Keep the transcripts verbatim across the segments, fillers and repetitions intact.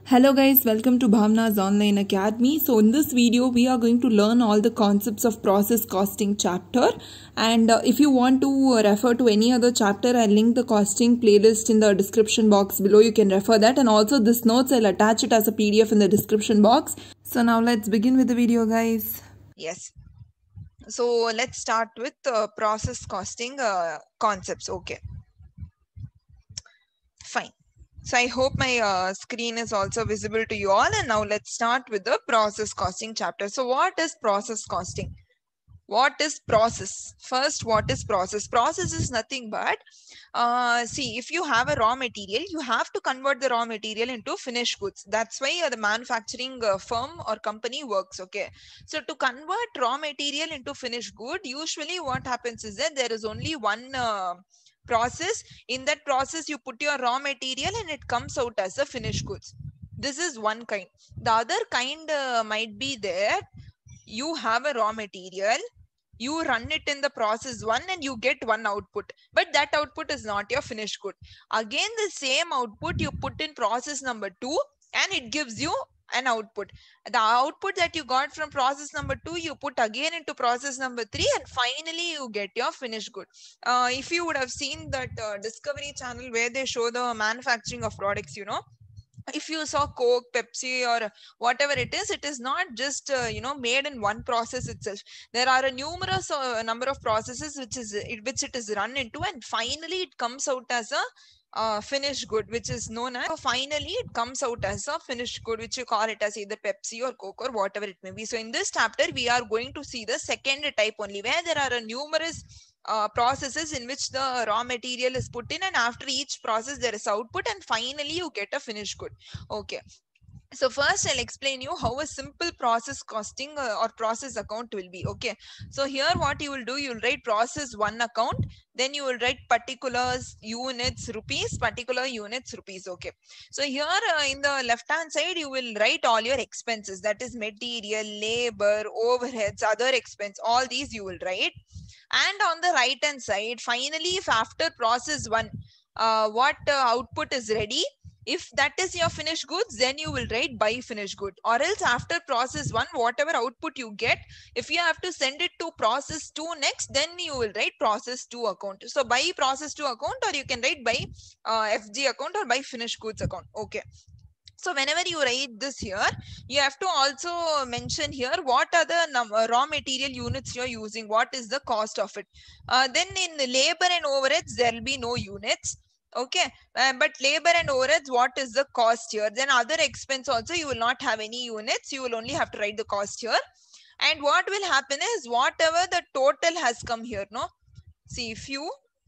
Hello guys, welcome to Bhavna's Online Academy. So in this video, we are going to learn all the concepts of process costing chapter. And uh, if you want to uh, refer to any other chapter, I'll link the costing playlist in the description box below. You can refer that. And also this notes, I'll attach it as a P D F in the description box. So now let's begin with the video, guys. Yes. So let's start with uh, process costing uh, concepts. Okay. Fine. So I hope my uh, screen is also visible to you all. And now let's start with the process costing chapter. So what is process costing? What is process? First, what is process? Process is nothing but, uh, see, if you have a raw material, you have to convert the raw material into finished goods. That's why uh, the manufacturing uh, firm or company works. Okay. So to convert raw material into finished good, usually what happens is that there is only one uh, process. In that process, you put your raw material and it comes out as a finished goods. This is one kind. The other kind uh, might be there. You have a raw material, you run it in the process one and you get one output, but that output is not your finished good. Again, the same output you put in process number two and it gives you an output. The output that you got from process number two, you put again into process number three and finally you get your finished good. Uh, if you would have seen that uh, Discovery Channel where they show the manufacturing of products, you know, if you saw Coke, Pepsi, or whatever it is, it is not just uh, you know made in one process itself. There are a numerous uh, number of processes which is which it is run into, and finally it comes out as a uh, finished good, which is known as. So finally, it comes out as a finished good, which you call it as either Pepsi or Coke or whatever it may be. So in this chapter, we are going to see the second type only, where there are a numerous Uh, processes in which the raw material is put in, and after each process there is output and finally you get a finished good. Okay. So first I'll explain you how a simple process costing uh, or process account will be. Okay. So here what you will do, you will write process one account, then you will write particulars, units, rupees, particular units, rupees. Okay. So here uh, in the left hand side, you will write all your expenses, that is material, labor, overheads, other expense, all these you will write. And on the right hand side, finally, if after process one, uh, what uh, output is ready, if that is your finished goods, then you will write by finished good. Or else after process one, whatever output you get, if you have to send it to process two next, then you will write process two account. So by process two account, or you can write by uh, F G account or by finished goods account. Okay. So whenever you write this here, you have to also mention here what are the raw material units you're using, what is the cost of it. Uh, then in the labor and overheads, there will be no units. Okay, uh, but labor and overheads, what is the cost here? Then other expense also, you will not have any units. You will only have to write the cost here. And what will happen is whatever the total has come here, no? See, if you,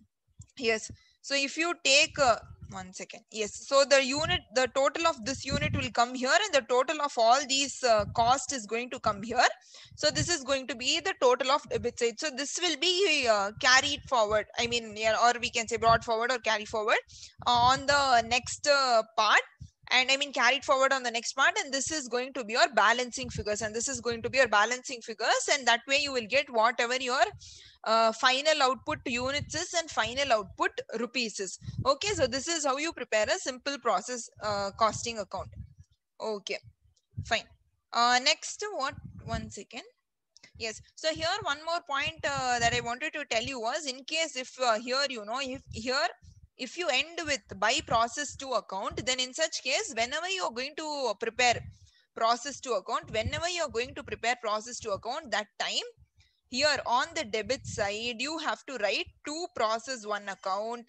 yes. So if you take... Uh, one second. Yes. So the unit, the total of this unit will come here, and the total of all these uh, cost is going to come here. So this is going to be the total of debit side. So this will be uh, carried forward. I mean, yeah, or we can say brought forward or carry forward uh, on the next uh, part. And I mean carried forward on the next part, and this is going to be your balancing figures, and this is going to be your balancing figures, and that way you will get whatever your uh, final output units is and final output rupees is. Okay, so this is how you prepare a simple process uh, costing account. Okay, fine. Uh, next, what? One second. Yes. So here one more point uh, that I wanted to tell you was, in case if uh, here, you know, if here, if you end with by process two account, then in such case, whenever you are going to prepare process two account, whenever you are going to prepare process two account, that time here on the debit side, you have to write two process one account,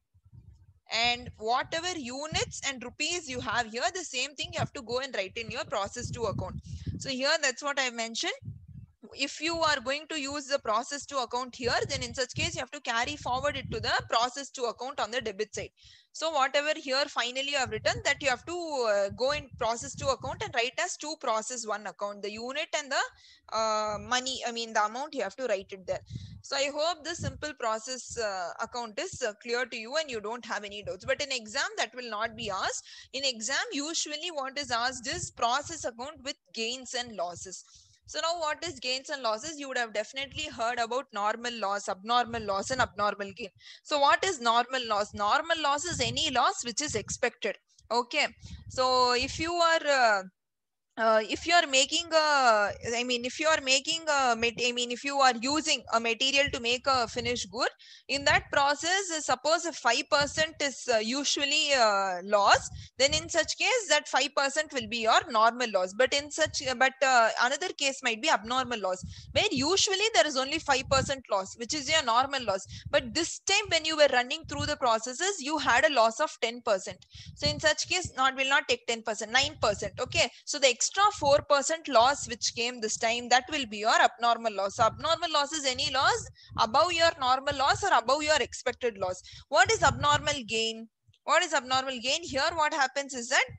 and whatever units and rupees you have here, the same thing you have to go and write in your process two account. So here, that's what I mentioned. If you are going to use the process to account here, then in such case you have to carry forward it to the process to account on the debit side. So whatever here finally you have written, that you have to uh, go in process to account and write as two process one account, the unit and the uh, money, I mean the amount, you have to write it there. So I hope this simple process uh, account is uh, clear to you and you don't have any doubts. But in exam, that will not be asked. In exam, usually what is asked is process account with gains and losses. So now what is gains and losses? You would have definitely heard about normal loss, abnormal loss, and abnormal gain. So what is normal loss? Normal loss is any loss which is expected. Okay, so if you are uh, Uh, if you are making a, I mean, if you are making a, I mean, if you are using a material to make a finished good, in that process, uh, suppose if five percent is uh, usually uh, loss, then in such case that five percent will be your normal loss. But in such, uh, but uh, another case might be abnormal loss, where usually there is only five percent loss, which is your normal loss. But this time when you were running through the processes, you had a loss of ten percent. So in such case, not will not take ten percent, nine percent. Okay, so the extra four percent loss which came this time, that will be your abnormal loss. So abnormal loss is any loss above your normal loss or above your expected loss. What is abnormal gain? What is abnormal gain? Here what happens is that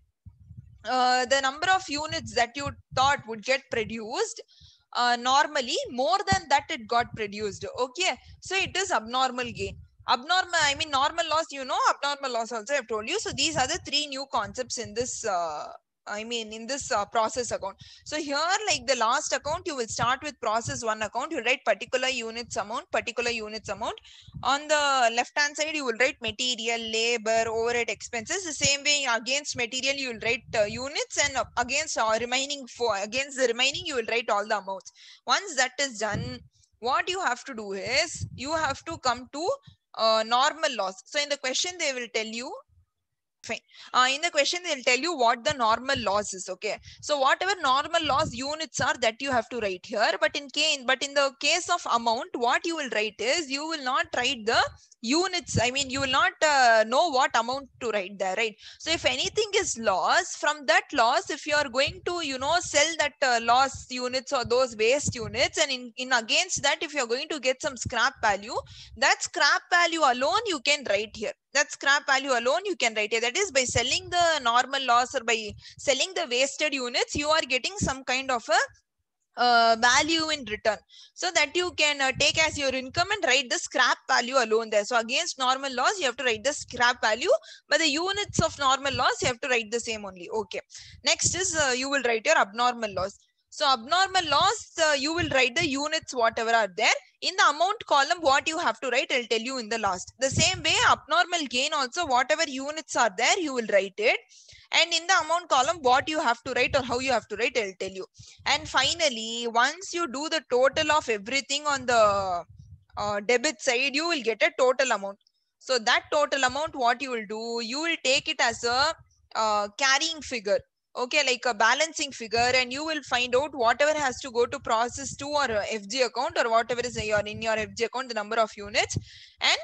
uh, the number of units that you thought would get produced, uh, normally more than that it got produced. Okay, so it is abnormal gain. Abnormal, I mean normal loss, you know, abnormal loss also I've told you. So these are the three new concepts in this uh, I mean in this uh, process account. So here, like the last account, you will start with process one account. You write particular units amount, particular units amount. On the left hand side, you will write material, labor, overhead expenses. The same way against material, you will write uh, units, and uh, against uh, remaining for against the remaining, you will write all the amounts. Once that is done, what you have to do is you have to come to uh, normal loss. So in the question, they will tell you. Fine. Uh, in the question, they'll tell you what the normal loss is. Okay. So whatever normal loss units are, that you have to write here. But in case, but in the case of amount, what you will write is you will not write the units. I mean, you will not uh, know what amount to write there, right? So if anything is loss, from that loss, if you are going to, you know, sell that uh, loss units or those waste units, and in, in against that, if you're going to get some scrap value, that scrap value alone you can write here. That scrap value alone you can write here. That is, by selling the normal loss or by selling the wasted units, you are getting some kind of a uh, value in return, so that you can uh, take as your income and write the scrap value alone there. So against normal loss, you have to write the scrap value, but the units of normal loss, you have to write the same only. Okay. Next is uh, you will write your abnormal loss. So abnormal loss, uh, you will write the units whatever are there. In the amount column, what you have to write, I'll tell you in the last. The same way, abnormal gain also, whatever units are there, you will write it. And in the amount column, what you have to write or how you have to write, I'll tell you. And finally, once you do the total of everything on the uh, debit side, you will get a total amount. So that total amount, what you will do, you will take it as a uh, carrying figure. Okay, like a balancing figure, and you will find out whatever has to go to process two or uh, F G account, or whatever is your in your F G account, the number of units, and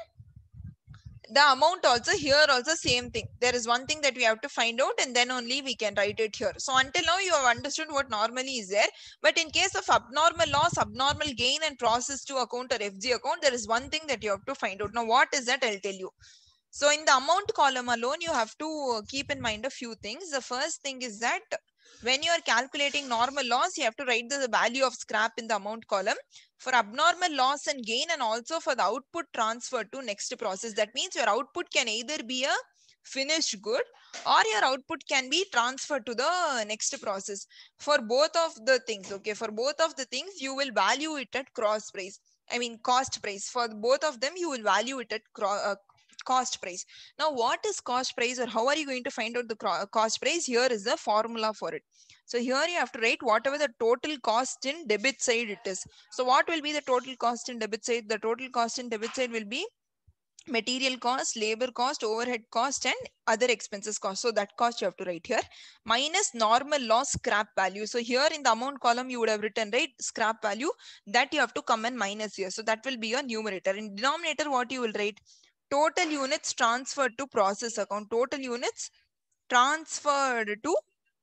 the amount also. Here also same thing. There is one thing that we have to find out, and then only we can write it here. So until now you have understood what normally is there, but in case of abnormal loss, abnormal gain, and process to account or F G account, there is one thing that you have to find out. Now what is that, I'll tell you. So in the amount column alone, you have to keep in mind a few things. The first thing is that when you are calculating normal loss, you have to write the value of scrap in the amount column. For abnormal loss and gain, and also for the output transfer to next process. That means your output can either be a finished good, or your output can be transferred to the next process. For both of the things, okay, for both of the things, you will value it at cross price. I mean cost price. For both of them, you will value it at uh, cost price. Now what is cost price, or how are you going to find out the cost price? Here is the formula for it. So here you have to write whatever the total cost in debit side it is. So what will be the total cost in debit side? The total cost in debit side will be material cost, labor cost, overhead cost, and other expenses cost. So that cost you have to write here, minus normal loss scrap value. So here in the amount column, you would have written, right, scrap value, that you have to come and minus here. So that will be your numerator. In denominator, what you will write? Total units transferred to process account. Total units transferred to,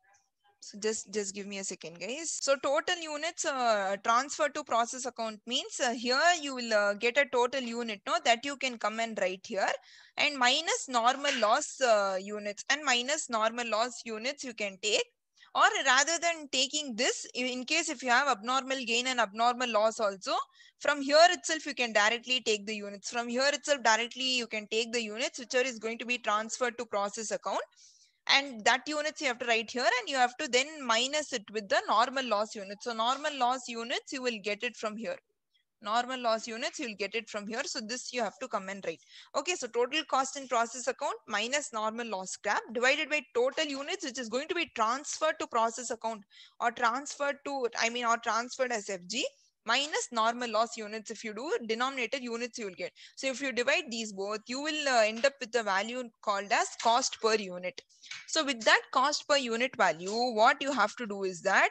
so just just give me a second, guys. So total units uh, transferred to process account means uh, here you will uh, get a total unit, no, that you can come and write here, and minus normal loss uh, units, and minus normal loss units you can take. Or rather than taking this, in case if you have abnormal gain and abnormal loss also, from here itself you can directly take the units. From here itself directly you can take the units, which are is going to be transferred to process account. And that units you have to write here, and you have to then minus it with the normal loss units. So normal loss units, you will get it from here. Normal loss units, you'll get it from here. So this you have to come and write. Okay, so total cost in process account minus normal loss scrap divided by total units, which is going to be transferred to process account or transferred to, I mean, or transferred as F G, minus normal loss units. If you do denominator units, you will get. So if you divide these both, you will uh, end up with the value called as cost per unit. So with that cost per unit value, what you have to do is that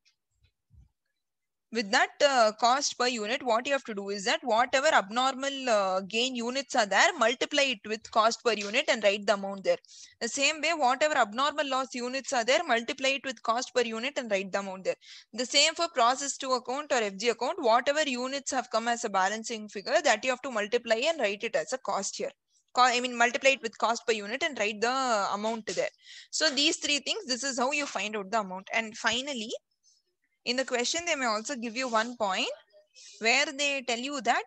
with that uh, cost per unit, what you have to do is that whatever abnormal uh, gain units are there, multiply it with cost per unit and write the amount there. The same way, whatever abnormal loss units are there, multiply it with cost per unit and write the amount there. The same for process to account or F G account, whatever units have come as a balancing figure, that you have to multiply and write it as a cost here. I mean, multiply it with cost per unit and write the amount there. So these three things, this is how you find out the amount. And finally, in the question, they may also give you one point where they tell you that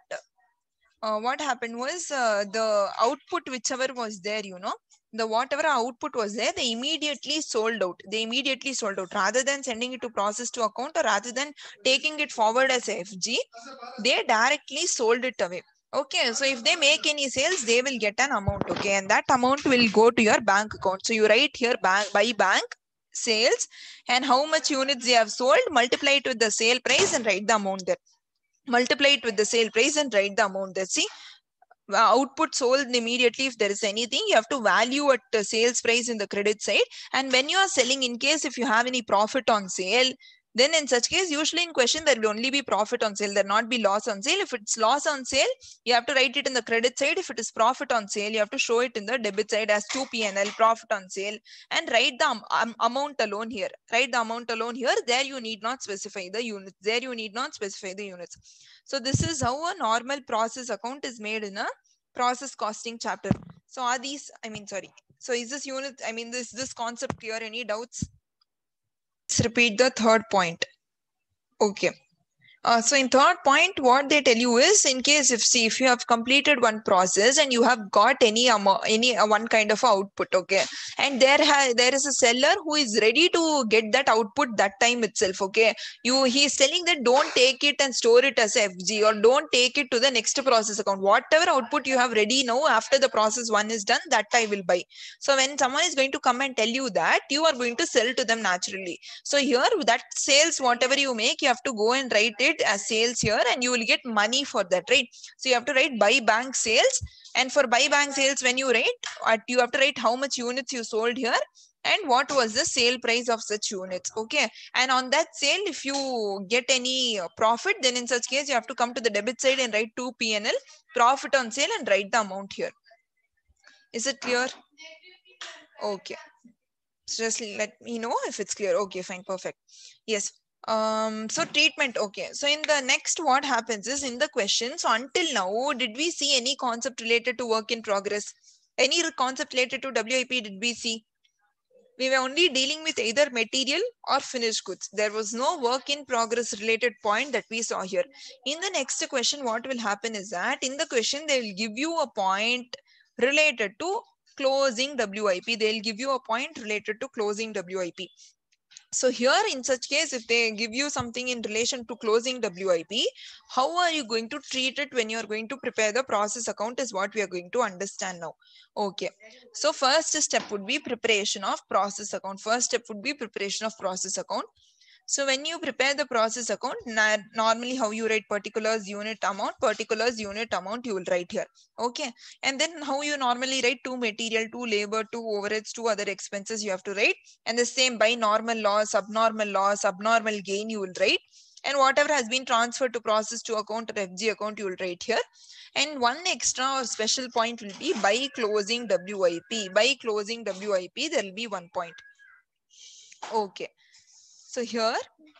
uh, what happened was uh, the output, whichever was there, you know, the whatever output was there, they immediately sold out. They immediately sold out rather than sending it to process to account or rather than taking it forward as a F G, they directly sold it away. Okay, so if they make any sales, they will get an amount. Okay, and that amount will go to your bank account. So you write here bank by bank sales and how much units they have sold, multiply it with the sale price and write the amount there. Multiply it with the sale price and write the amount there. See, output sold immediately. If there is anything, you have to value at the sales price in the credit side. And when you are selling, in case if you have any profit on sale, then in such case, usually in question, there will only be profit on sale. There will not be loss on sale. If it's loss on sale, you have to write it in the credit side. If it is profit on sale, you have to show it in the debit side as two P and L, profit on sale, and write the um, um, amount alone here. Write the amount alone here. There you need not specify the units. There you need not specify the units. So this is how a normal process account is made in a process costing chapter. So are these, I mean, sorry. So is this unit, I mean, this, this concept clear? Any doubts? Let's repeat the third point. Okay. Uh, so in third point, what they tell you is, in case if see if you have completed one process and you have got any amount, any uh, one kind of output, okay, and there ha there is a seller who is ready to get that output that time itself, okay. You he is telling that don't take it and store it as F G or don't take it to the next process account. Whatever output you have ready now after the process one is done, that I will buy. So when someone is going to come and tell you that, you are going to sell to them naturally. So here that sales, whatever you make, you have to go and write it as sales here and you will get money for that, right? So you have to write buy bank sales, and for buy bank sales, when you write, you have to write how much units you sold here and what was the sale price of such units, okay. And on that sale, if you get any profit, then in such case you have to come to the debit side and write two P and L, profit on sale, and write the amount here. Is it clear? Okay, so just let me know if it's clear. Okay, fine, perfect. Yes. Um, so treatment, okay. So in the next, what happens is in the question, so until now, did we see any concept related to work in progress? Any concept related to W I P did we see? We were only dealing with either material or finished goods. There was no work in progress related point that we saw here. In the next question, what will happen is that in the question, they will give you a point related to closing W I P. They'll give you a point related to closing W I P. So here in such case, if they give you something in relation to closing W I P, how are you going to treat it when you are going to prepare the process account is what we are going to understand now. Okay. So first step would be preparation of process account. First step would be preparation of process account. So when you prepare the process account, normally how you write particulars, unit amount, particulars, unit amount, you will write here. Okay. And then how you normally write two material, two labor, two overheads, two other expenses you have to write. And the same by normal loss, abnormal loss, abnormal gain, you will write. And whatever has been transferred to process to account or F G account, you will write here. And one extra or special point will be by closing W I P. By closing W I P, there will be one point. Okay. So here,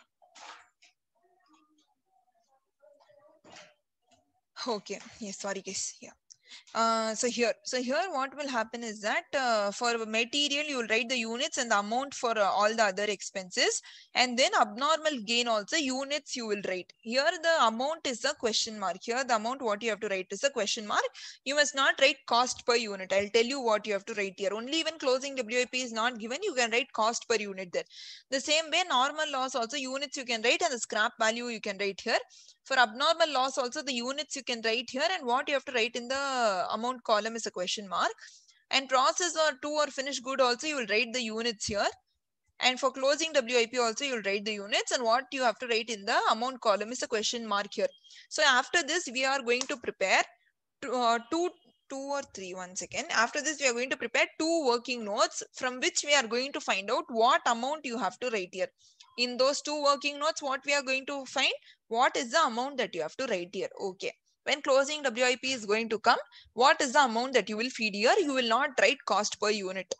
okay, yes, sorry guys, yeah. Uh, so here, so here what will happen is that uh, for material, you will write the units and the amount for uh, all the other expenses. And then abnormal gain also, units you will write. Here the amount is a question mark. Here the amount what you have to write is a question mark. You must not write cost per unit. I'll tell you what you have to write here. Only when closing W I P is not given, you can write cost per unit there. The same way normal loss also, units you can write and the scrap value you can write here. For abnormal loss also, the units you can write here, and what you have to write in the amount column is a question mark. And process or to or finished good also, you will write the units here. And for closing W I P also, you will write the units, and what you have to write in the amount column is a question mark here. So after this, we are going to prepare two, uh, two, two or three, one second. After this, we are going to prepare two working notes from which we are going to find out what amount you have to write here. In those two working notes, what we are going to find, what is the amount that you have to write here. Okay. When closing W I P is going to come, what is the amount that you will feed here? You will not write cost per unit.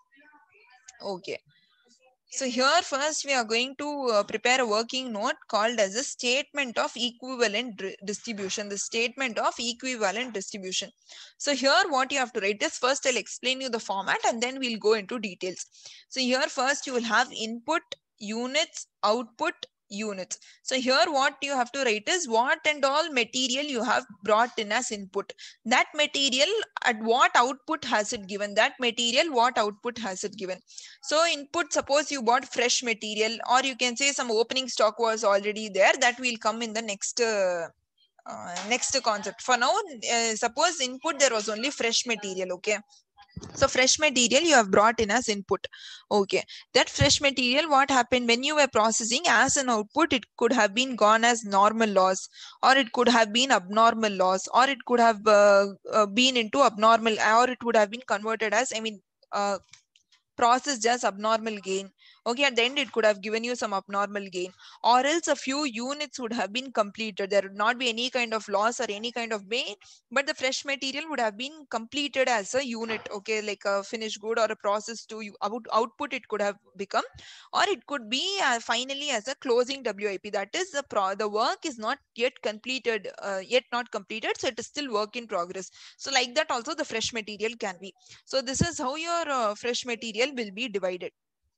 Okay. So here first we are going to uh, prepare a working note called as a statement of equivalent distribution. The statement of equivalent distribution. So here what you have to write is, first I'll explain you the format and then we'll go into details. So here first you will have input, units, output, units. So here what you have to write is what and all material you have brought in as input. That material at what output has it given? That material what output has it given? So input, suppose you bought fresh material, or you can say some opening stock was already there. That will come in the next uh, uh, next concept. For now, uh, suppose input there was only fresh material. Okay. So fresh material you have brought in as input. Okay. That fresh material, what happened when you were processing as an output, it could have been gone as normal loss, or it could have been abnormal loss, or it could have uh, uh, been into abnormal, or it would have been converted as, I mean, uh, processed as abnormal gain. Okay, at the end it could have given you some abnormal gain, or else a few units would have been completed. There would not be any kind of loss or any kind of gain, but the fresh material would have been completed as a unit. Okay, like a finished good or a process to out, output it could have become, or it could be uh, finally as a closing W I P. That is the pro the work is not yet completed, uh, yet not completed, so it is still work in progress. So like that also the fresh material can be. So this is how your uh, fresh material will be divided.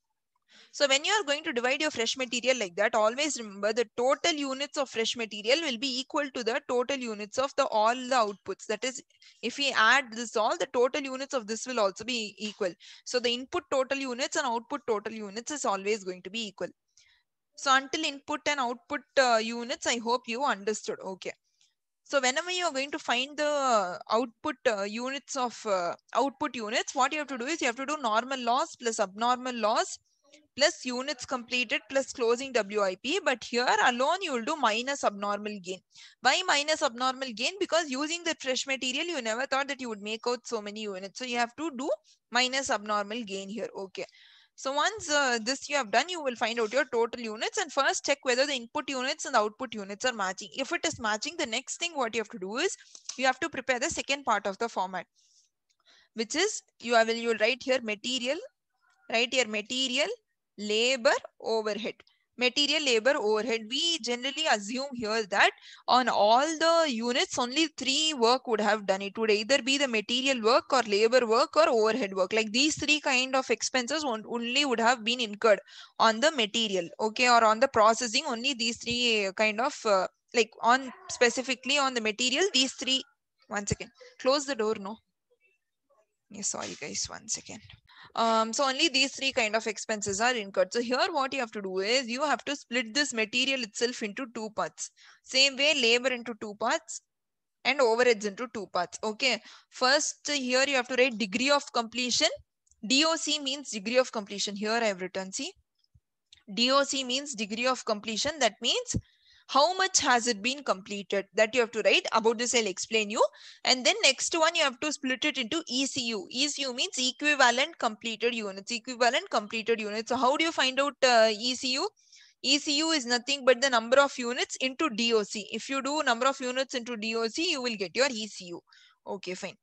So when you are going to divide your fresh material like that, always remember the total units of fresh material will be equal to the total units of the all the outputs. That is, if we add this all, the total units of this will also be equal. So the input total units and output total units is always going to be equal. So until input and output uh, units, I hope you understood. Okay. So whenever you are going to find the output uh, units of uh, output units, what you have to do is you have to do normal loss plus abnormal loss plus units completed plus closing W I P. But here alone you will do minus abnormal gain. Why minus abnormal gain? Because using the fresh material, you never thought that you would make out so many units. So you have to do minus abnormal gain here. Okay. So once uh, this you have done, you will find out your total units, and first check whether the input units and the output units are matching. If it is matching, the next thing what you have to do is you have to prepare the second part of the format, which is you will you will write here material, write here material, labor, overhead. Material, labor, overhead. We generally assume here that on all the units, only three work would have done. It would either be the material work or labor work or overhead work. Like these three kind of expenses only would have been incurred on the material. Okay, or on the processing, only these three kind of uh, like on specifically on the material, these three. One second. Close the door, no? Yeah, sorry guys, one second. Um, so only these three kind of expenses are incurred. So here what you have to do is you have to split this material itself into two parts. Same way, labor into two parts and overheads into two parts. Okay. First here you have to write degree of completion. D O C means degree of completion. Here I have written, see. D O C means degree of completion. That means how much has it been completed? That you have to write. About this I'll explain you. And then next one you have to split it into E C U. E C U means equivalent completed units. Equivalent completed units. So how do you find out uh, E C U? E C U is nothing but the number of units into D O C. If you do number of units into D O C, you will get your E C U. Okay, fine.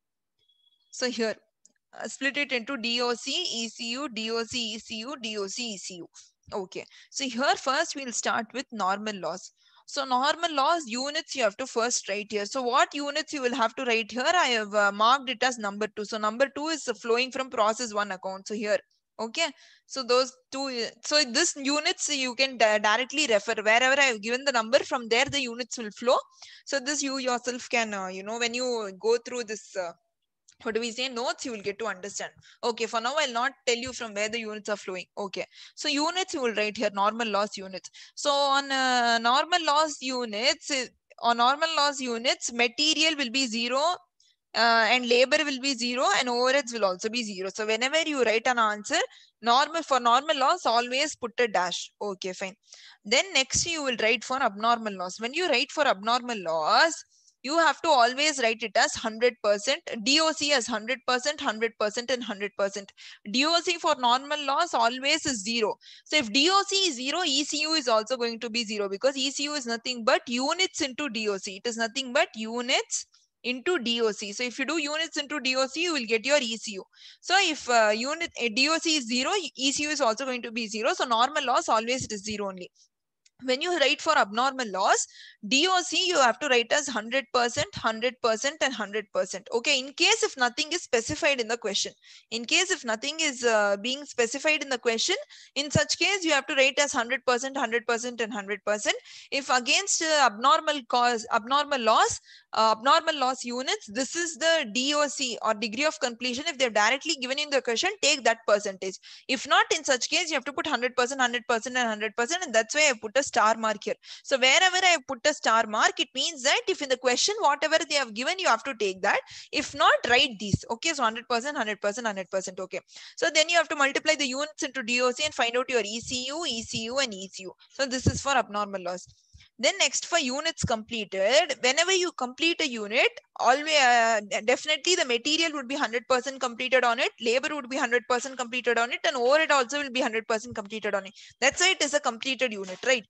So here, uh, split it into D O C, E C U, D O C, E C U, D O C, E C U. Okay. So here first we'll start with normal loss. So normal loss units you have to first write here. So what units you will have to write here? I have uh, marked it as number two. So number two is uh, flowing from process one account. So here, okay. So those two, so this units you can directly refer wherever I have given the number, from there the units will flow. So this you yourself can, uh, you know, when you go through this, uh, what do we say, notes, you will get to understand. Okay, for now I'll not tell you from where the units are flowing. Okay, so units you will write here, normal loss units. So on uh, normal loss units, or normal loss units, material will be zero, uh, and labor will be zero, and overheads will also be zero. So whenever you write an answer, normal for normal loss, always put a dash. Okay, fine. Then next you will write for abnormal loss. When you write for abnormal loss, you have to always write it as one hundred percent, D O C as one hundred percent, one hundred percent and one hundred percent. D O C for normal loss always is zero. So if D O C is zero, E C U is also going to be zero, because E C U is nothing but units into D O C. It is nothing but units into D O C. So if you do units into D O C, you will get your E C U. So if uh, unit uh, D O C is zero, E C U is also going to be zero. So normal loss always it is zero only. When you write for abnormal loss, D O C you have to write as one hundred percent, one hundred percent and one hundred percent. Okay, in case if nothing is specified in the question. In case if nothing is uh, being specified in the question, in such case you have to write as one hundred percent, one hundred percent and one hundred percent. If against uh, abnormal cause, abnormal loss, uh, abnormal loss units, this is the D O C or degree of completion. If they've directly given in the question, take that percentage. If not, in such case, you have to put one hundred percent, one hundred percent and one hundred percent, and that's why I put a star mark here. So wherever I put a star mark, it means that if in the question, whatever they have given, you have to take that. If not, write these. Okay, so one hundred percent, one hundred percent, one hundred percent. Okay. So then you have to multiply the units into D O C and find out your E C U, E C U and E C U. So this is for abnormal loss. Then next for units completed, whenever you complete a unit, always uh, definitely the material would be one hundred percent completed on it, labor would be one hundred percent completed on it, and overhead also will be one hundred percent completed on it. That's why it is a completed unit, right?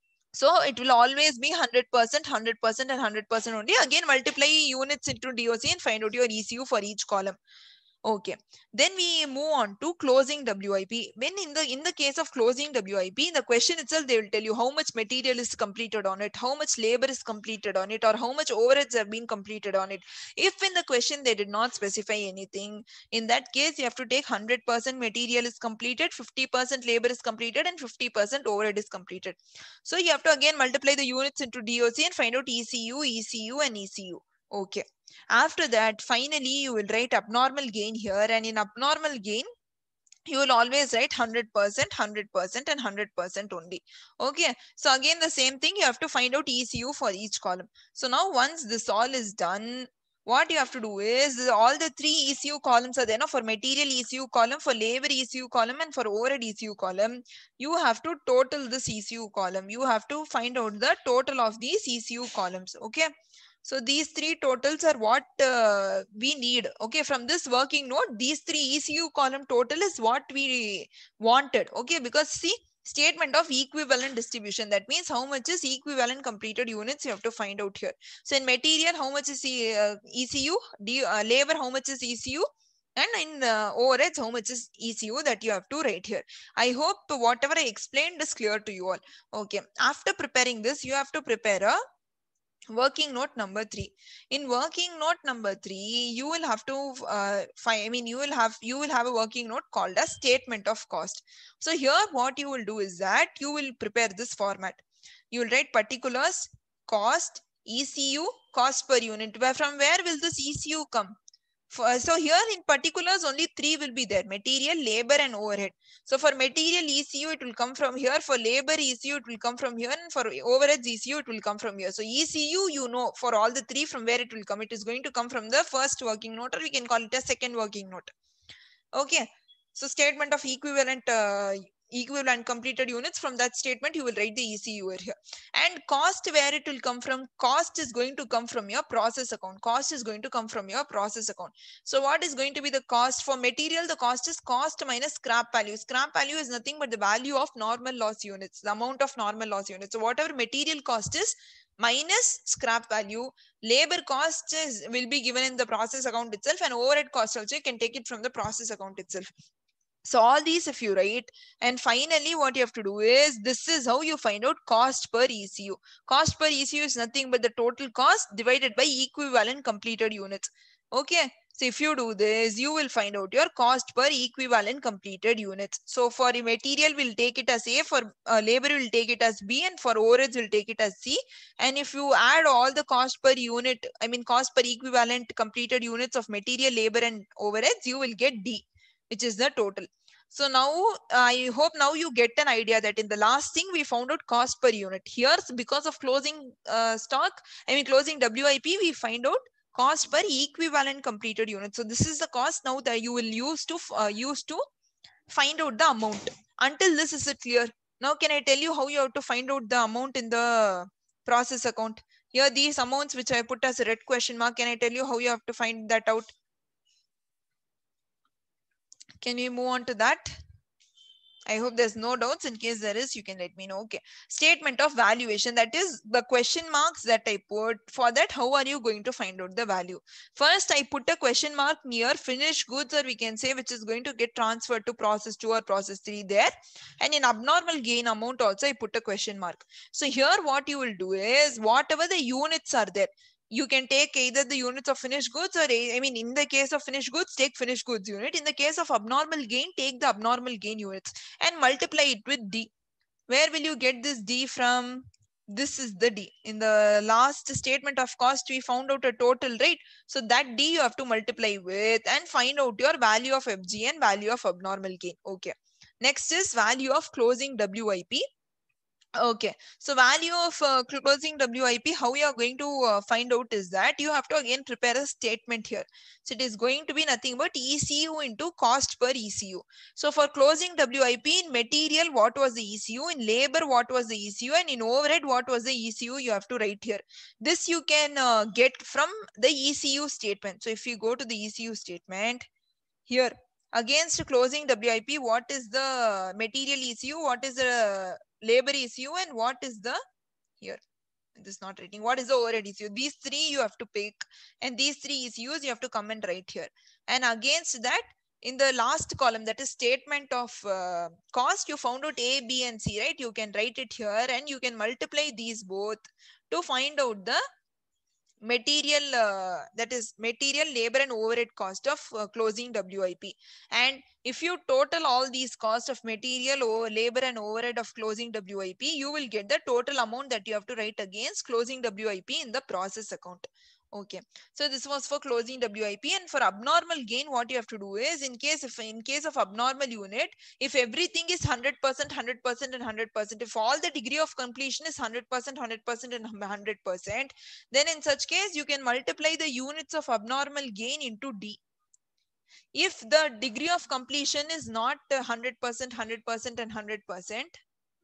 So it will always be one hundred percent, one hundred percent and one hundred percent only. Again, multiply units into D O C and find out your E C U for each column. Okay, then we move on to closing W I P. When in the in the case of closing W I P, in the question itself, they will tell you how much material is completed on it, how much labor is completed on it, or how much overheads have been completed on it. If in the question they did not specify anything, in that case, you have to take one hundred percent material is completed, fifty percent labor is completed, and fifty percent overhead is completed. So you have to again multiply the units into D O C and find out E C U, E C U, and E C U. Okay. After that, finally, you will write abnormal gain here, and in abnormal gain, you will always write one hundred percent, one hundred percent and one hundred percent only. Okay. So again, the same thing, you have to find out E C U for each column. So now once this all is done, what you have to do is all the three E C U columns are there. No? For material E C U column, for labor E C U column, and for overhead E C U column, you have to total this E C U column. You have to find out the total of these E C U columns. Okay. So these three totals are what uh, we need. Okay, from this working note, these three E C U column total is what we wanted. Okay, because see, statement of equivalent distribution. That means how much is equivalent completed units you have to find out here. So in material, how much is uh, E C U? D, uh, labor, how much is E C U? And in uh, overheads, how much is E C U that you have to write here. I hope whatever I explained is clear to you all. Okay, after preparing this, you have to prepare a working note number three. In working note number three, you will have to uh, find, I mean, you will have, you will have a working note called a statement of cost. So here what you will do is that you will prepare this format. You will write particulars, cost, E C U, cost per unit. Where from where will this E C U come? For, so here in particulars, only three will be there: material, labor and overhead. So for material E C U, it will come from here. For labor E C U, it will come from here. And for overheads E C U, it will come from here. So E C U, you know, for all the three from where it will come. It is going to come from the first working note, or we can call it a second working note. Okay. So statement of equivalent uh, equivalent completed units, from that statement you will write the E C U here. And cost, where it will come from? Cost is going to come from your process account. Cost is going to come from your process account. So what is going to be the cost? For material, the cost is cost minus scrap value. Scrap value is nothing but the value of normal loss units, the amount of normal loss units. So whatever material cost is minus scrap value. Labor cost is, will be given in the process account itself, and overhead cost also you can take it from the process account itself. So all these if you write, and finally what you have to do is, this is how you find out cost per E C U. Cost per E C U is nothing but the total cost divided by equivalent completed units. Okay. So if you do this, you will find out your cost per equivalent completed units. So for material, we'll take it as A, for uh, labor, we'll take it as B, and for overheads, we'll take it as C. And if you add all the cost per unit, I mean cost per equivalent completed units of material, labor and overheads, you will get D, which is the total. So now I hope now you get an idea that in the last thing we found out cost per unit. Here, because of closing uh, stock, I mean closing W I P, we find out cost per equivalent completed unit. So this is the cost now that you will use to uh, use to find out the amount. Until this, is it clear? Now can I tell you how you have to find out the amount in the process account? Here these amounts which I put as a red question mark, can I tell you how you have to find that out? Can we move on to that? I hope there's no doubts. In case there is, you can let me know. Okay. Statement of valuation. That is the question marks that I put. For that, how are you going to find out the value? First, I put a question mark near finished goods, or we can say which is going to get transferred to process two or process three there. And in abnormal gain amount also, I put a question mark. So here what you will do is whatever the units are there, you can take either the units of finished goods or, I mean, in the case of finished goods, take finished goods unit. In the case of abnormal gain, take the abnormal gain units and multiply it with D. Where will you get this D from? This is the D. In the last statement of cost, we found out a total, right? So that D you have to multiply with and find out your value of F G and value of abnormal gain. Okay. Next is value of closing W I P. Okay, so value of uh, closing W I P, how you are going to uh, find out is that you have to again prepare a statement here. So it is going to be nothing but E C U into cost per E C U. So for closing W I P, in material, what was the E C U? In labor, what was the E C U? And in overhead, what was the E C U? You have to write here. This you can uh, get from the E C U statement. So if you go to the E C U statement here, against closing W I P, what is the material E C U? What is the labor E C U? And what is the, here, this is not writing, what is the overhead E C U? These three you have to pick, and these three E C Us you have to come and write here. And against that, in the last column, that is statement of uh, cost, you found out A, B, and C, right? You can write it here and you can multiply these both to find out the material, uh, that is material, labor, and overhead cost of uh, closing W I P. And if you total all these costs of material, over labor, and overhead of closing W I P, you will get the total amount that you have to write against closing W I P in the process account. Okay, so this was for closing W I P. And for abnormal gain, what you have to do is, in case if in case of abnormal unit, if everything is one hundred percent, one hundred percent, and one hundred percent, if all the degree of completion is one hundred percent, one hundred percent, and one hundred percent, then in such case, you can multiply the units of abnormal gain into D. If the degree of completion is not one hundred percent, one hundred percent, and one hundred percent,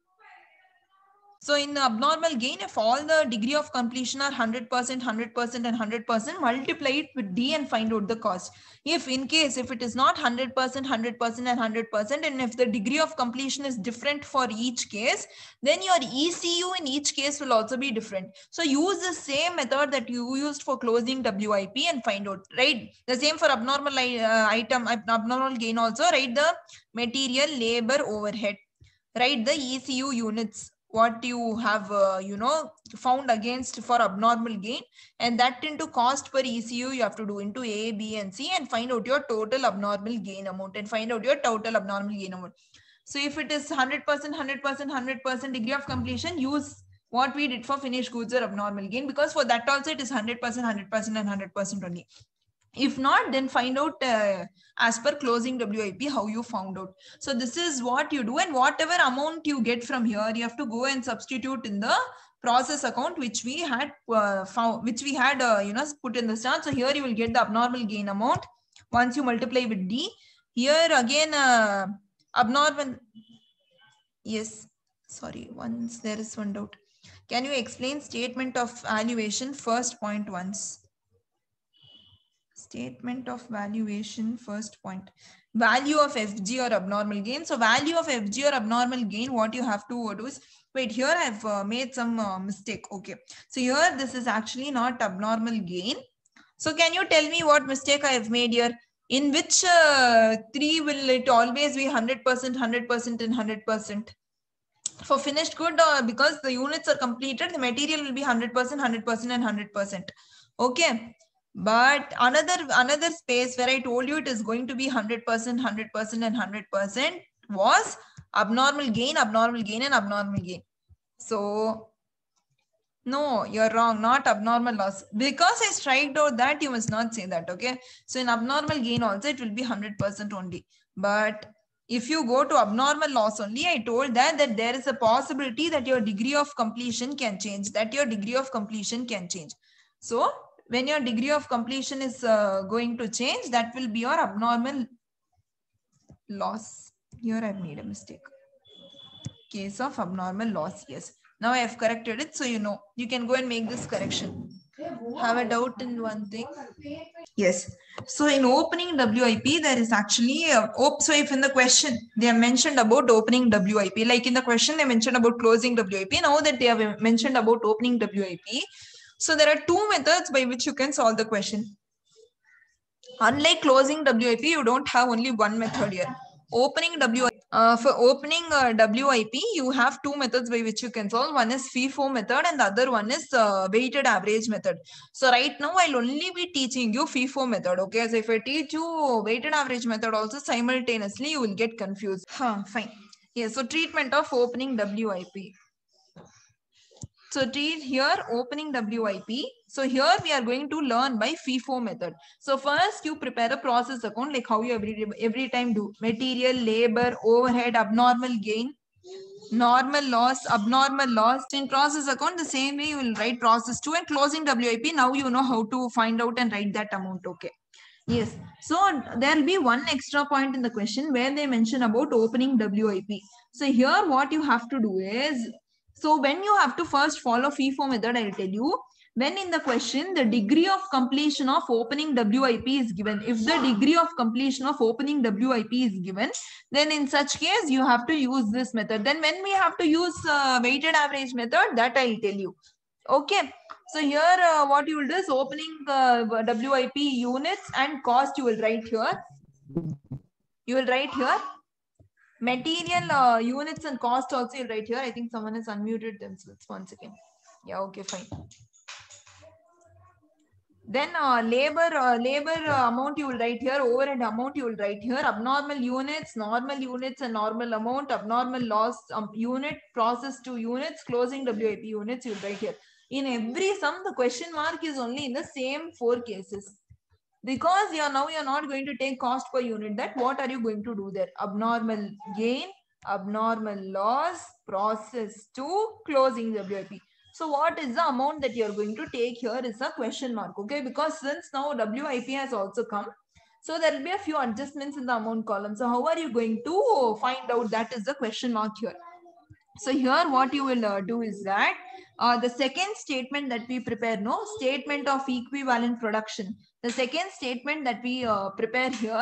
so in abnormal gain, if all the degree of completion are one hundred percent, one hundred percent, and one hundred percent, multiply it with D and find out the cost. If in case, if it is not one hundred percent, one hundred percent, and one hundred percent, and if the degree of completion is different for each case, then your E C U in each case will also be different. So use the same method that you used for closing W I P and find out, right? The same for abnormal uh, item, abnormal gain also, write the material, labor, overhead, write the E C U units, what you have, uh, you know, found against for abnormal gain, and that into cost per E C U you have to do into A, B, and C, and find out your total abnormal gain amount and find out your total abnormal gain amount. So if it is one hundred percent, one hundred percent, one hundred percent degree of completion, use what we did for finished goods or abnormal gain, because for that also it is one hundred percent, one hundred percent, and one hundred percent only. If not, then find out uh, as per closing W I P how you found out. So this is what you do, and whatever amount you get from here, you have to go and substitute in the process account which we had uh, found, which we had uh, you know, put in the start. So here you will get the abnormal gain amount once you multiply with D. Here again uh, abnormal. Yes, sorry, once there is one doubt. Can you explain statement of valuation first point once? Statement of valuation first point. Value of F G or abnormal gain. So value of F G or abnormal gain, what you have to do is, wait, here I've uh, made some uh, mistake. Okay, so here this is actually not abnormal gain. So can you tell me what mistake I have made here? In which uh, three will it always be one hundred percent, one hundred percent, and one hundred percent? For finished good, uh, because the units are completed, the material will be one hundred percent, one hundred percent, and one hundred percent. Okay. But another another space where I told you it is going to be one hundred percent, one hundred percent, and one hundred percent was abnormal gain, abnormal gain, and abnormal gain. So, no, you're wrong, not abnormal loss. Because I striked out that, you must not say that, okay? So in abnormal gain also, it will be one hundred percent only. But If you go to abnormal loss only, I told that, that there is a possibility that your degree of completion can change, that your degree of completion can change. So when your degree of completion is uh, going to change, that will be your abnormal loss. Here I've made a mistake. Case of abnormal loss, yes. Now I have corrected it, so you know. You can go and make this correction. Have a doubt in one thing? Yes. So in opening W I P, there is actually, a, oh, so if in the question, they have mentioned about opening W I P, like in the question, they mentioned about closing W I P. Now that they have mentioned about opening W I P, so there are two methods by which you can solve the question. Unlike closing W I P, you don't have only one method here. Opening W I P, uh, for opening uh, W I P, you have two methods by which you can solve. One is FIFO method and the other one is uh, weighted average method. So right now, I'll only be teaching you FIFO method. Okay, as so if I teach you weighted average method also simultaneously, you will get confused. Huh, fine. Yeah, so treatment of opening W I P. So treat here opening W I P. So here we are going to learn by FIFO method. So first you prepare a process account like how you every, every time do. Material, labor, overhead, abnormal gain, normal loss, abnormal loss. In process account, the same way you will write process two and closing W I P. Now you know how to find out and write that amount. Okay. Yes. So there will be one extra point in the question where they mention about opening W I P. So here what you have to do is, so when you have to first follow FIFO method, I'll tell you, when in the question, the degree of completion of opening W I P is given. If the degree of completion of opening W I P is given, then in such case, you have to use this method. Then when we have to use uh, weighted average method, that I'll tell you. Okay. So here uh, what you will do is opening uh, W I P units and cost you will write here. You will write here. Material uh, units and cost also you'll write here. I think someone has unmuted themselves once again. Yeah, okay, fine. Then uh, labor uh, labor uh, amount you will write here. Overhead amount you will write here. Abnormal units, normal units and normal amount. Abnormal loss um, unit, process two units, closing W I P units you will write here. In every sum, the question mark is only in the same four cases. Because you are now you are not going to take cost per unit. That what are you going to do there? Abnormal gain, abnormal loss, process two, closing W I P. So what is the amount that you are going to take here is a question mark. Okay, because since now W I P has also come, so there will be a few adjustments in the amount column. So how are you going to find out? That is the question mark here. So here what you will uh, do is that uh, the second statement that we prepare, no, statement of equivalent production. The second statement that we uh, prepare here.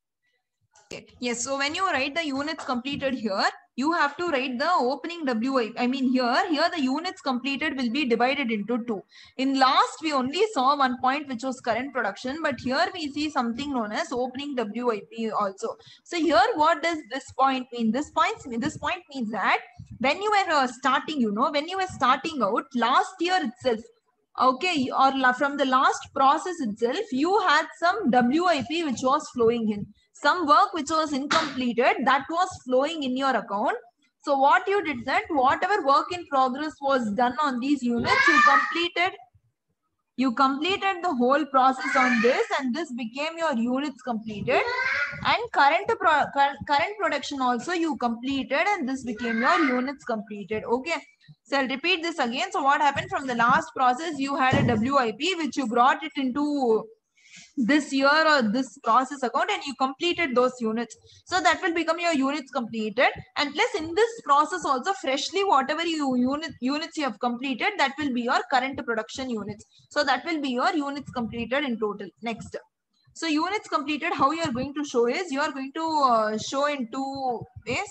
Okay. Yes, so when you write the units completed here, you have to write the opening W I P. I mean here, here the units completed will be divided into two. In last, we only saw one point which was current production, but here we see something known as opening W I P also. So here, what does this point mean? This point, this point means that when you were uh, starting, you know, when you were starting out last year itself, okay, or from the last process itself, you had some W I P which was flowing in. Some work which was incompleted, that was flowing in your account. So what you did that, whatever work in progress was done on these units, you completed, you completed the whole process on this, and this became your units completed. And current, pro current production also you completed, and this became your units completed. Okay. So I'll repeat this again. So what happened from the last process, you had a W I P which you brought it into this year or this process account and you completed those units. So that will become your units completed. And plus in this process also freshly whatever you unit units you have completed, that will be your current production units. So that will be your units completed in total. Next. So units completed, how you are going to show is, you are going to uh, show in two ways.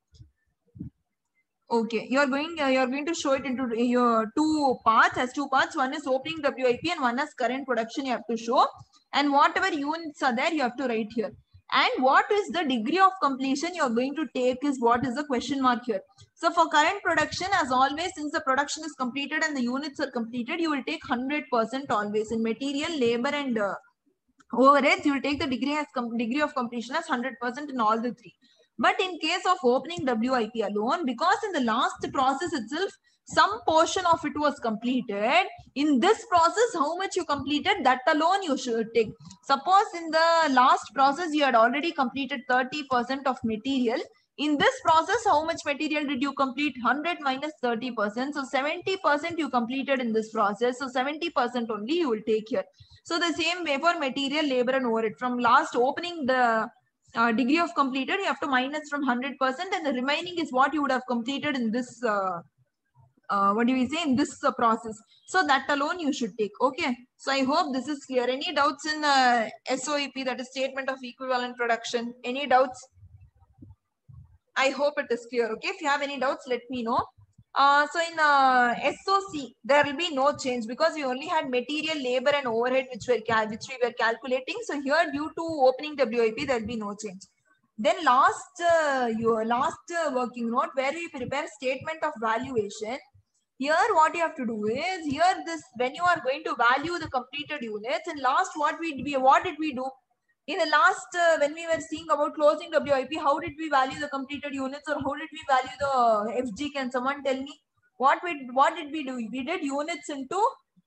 Okay, you are going uh, you are going to show it into your two parts as two parts. One is opening W I P and one is current production you have to show. And whatever units are there, you have to write here. And what is the degree of completion you are going to take is what is the question mark here. So for current production, as always, since the production is completed and the units are completed, you will take one hundred percent always in material, labor and uh, overheads. You will take the degree as degree of completion as one hundred percent in all the three. But in case of opening W I P alone, because in the last process itself, some portion of it was completed, in this process, how much you completed, that alone you should take. Suppose in the last process, you had already completed thirty percent of material. In this process, how much material did you complete? one hundred minus thirty percent. So seventy percent you completed in this process. So seventy percent only you will take here. So the same way for material, labor and overhead. From last opening the uh, degree of completed, you have to minus from one hundred percent, and the remaining is what you would have completed in this, uh, uh, what do we say, in this uh, process. So that alone you should take. Okay. So I hope this is clear. Any doubts in uh, S O E P, that is statement of equivalent production? Any doubts? I hope it is clear. Okay. If you have any doubts, let me know. Uh, so in uh, S O C, there will be no change because we only had material, labor and overhead which were which we were calculating. So here, due to opening W I P, there will be no change. Then last uh, your last uh, working note, where we prepare statement of valuation. Here what you have to do is, here this, when you are going to value the completed units, and last what we we what did we do? In the last, uh, when we were seeing about closing W I P, how did we value the completed units, or how did we value the F G? Can someone tell me what we what did we do? We did units into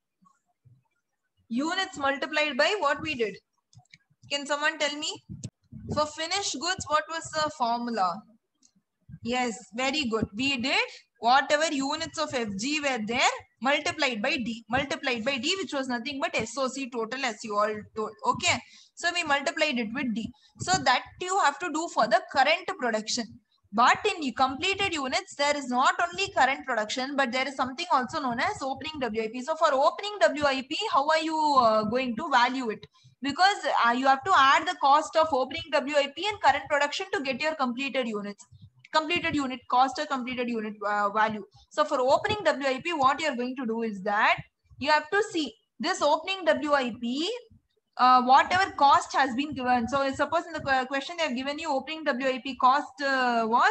units multiplied by what we did. Can someone tell me? For finished goods, what was the formula? Yes, very good. We did whatever units of F G were there multiplied by D, multiplied by D, which was nothing but S O C total, as you all told. Okay. So we multiplied it with D. So that you have to do for the current production. But in completed units, there is not only current production, but there is something also known as opening W I P. So for opening W I P, how are you uh, going to value it? Because uh, you have to add the cost of opening W I P and current production to get your completed units. Completed unit cost or completed unit uh, value. So for opening W I P, what you are going to do is that you have to see this opening W I P, uh, whatever cost has been given. So suppose in the question they have given you opening W I P cost uh, was,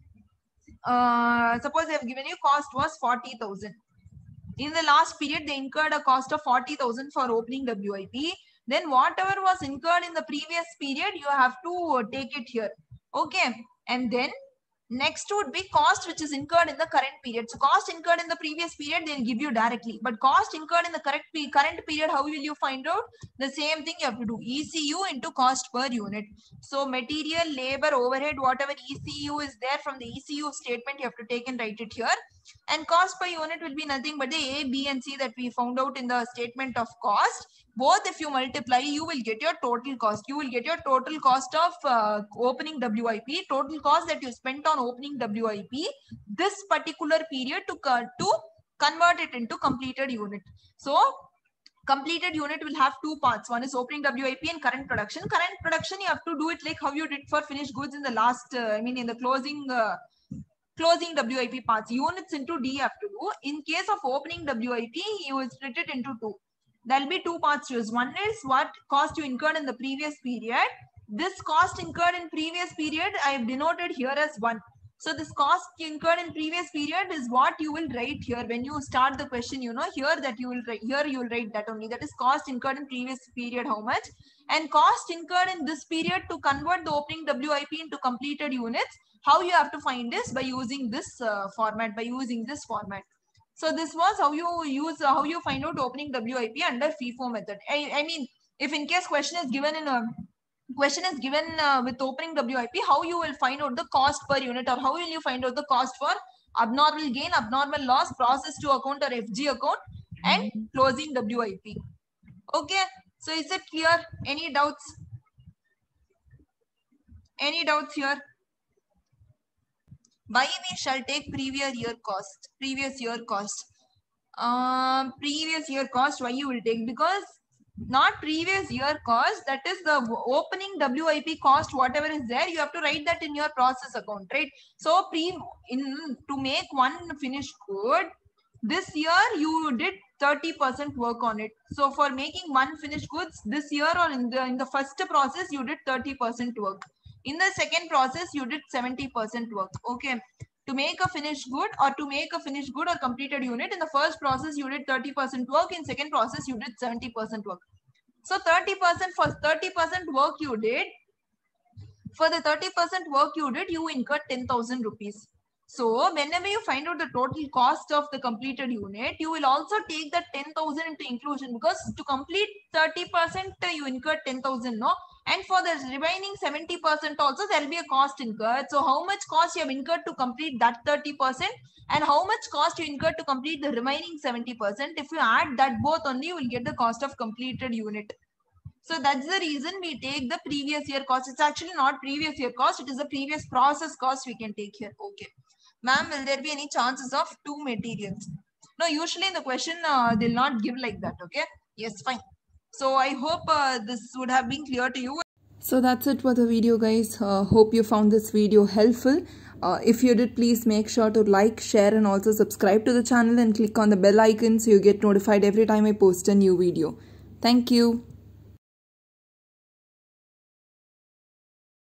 uh, suppose they have given you cost was forty thousand. In the last period, they incurred a cost of forty thousand for opening W I P. Then whatever was incurred in the previous period, you have to take it here. Okay. And then next would be cost which is incurred in the current period. So cost incurred in the previous period, they'll give you directly. But cost incurred in the correct current period, how will you find out? The same thing you have to do. E C U into cost per unit. So material, labor, overhead, whatever E C U is there from the E C U statement, you have to take and write it here. And cost per unit will be nothing but the A, B and C that we found out in the statement of cost. Both if you multiply, you will get your total cost. You will get your total cost of uh, opening W I P, total cost that you spent on opening W I P this particular period to, to convert it into completed unit. So completed unit will have two parts. One is opening W I P and current production. Current production, you have to do it like how you did for finished goods in the last, uh, I mean in the closing uh, closing W I P parts. Units into D you have to do. In case of opening W I P, you will split it into two. There will be two parts to use. One is what cost you incurred in the previous period. This cost incurred in previous period, I have denoted here as one. So this cost incurred in previous period is what you will write here. When you start the question, you know, here that you will write, here you will write that only. That is cost incurred in previous period, how much. And cost incurred in this period to convert the opening W I P into completed units. How you have to find this? By using this uh, format, by using this format. So this was how you use, uh, how you find out opening W I P under FIFO method. I, I mean, if in case question is given in a question is given uh, with opening W I P, how you will find out the cost per unit, or how will you find out the cost for abnormal gain, abnormal loss, process to account or F G account, and closing W I P. Okay. So is it clear? Any doubts? Any doubts here? Why we shall take previous year cost? Previous year cost. Um, previous year cost, why you will take? Because not previous year cost, that is the opening W I P cost, whatever is there, you have to write that in your process account, right? So pre in to make one finished good, this year you did thirty percent work on it. So for making one finished goods this year, or in the in the first process, you did thirty percent work. In the second process, you did seventy percent work. Okay. To make a finished good, or to make a finished good or completed unit, in the first process, you did thirty percent work. In second process, you did seventy percent work. So thirty percent for thirty percent work you did. For the thirty percent work you did, you incurred ten thousand rupees. So whenever you find out the total cost of the completed unit, you will also take that ten thousand into inclusion, because to complete thirty percent you incurred ten thousand, no? And for the remaining seventy percent also there will be a cost incurred. So how much cost you have incurred to complete that thirty percent and how much cost you incurred to complete the remaining seventy percent. If you add that both only, you will get the cost of completed unit. So that's the reason we take the previous year cost. It's actually not previous year cost. It is the previous process cost we can take here. Okay. Ma'am, will there be any chances of two materials? No, usually in the question, uh, they'll not give like that. Okay. Yes, fine. So I hope uh, this would have been clear to you. So that's it for the video, guys. Uh, hope you found this video helpful. Uh, if you did, please make sure to like, share and also subscribe to the channel and click on the bell icon so you get notified every time I post a new video. Thank you.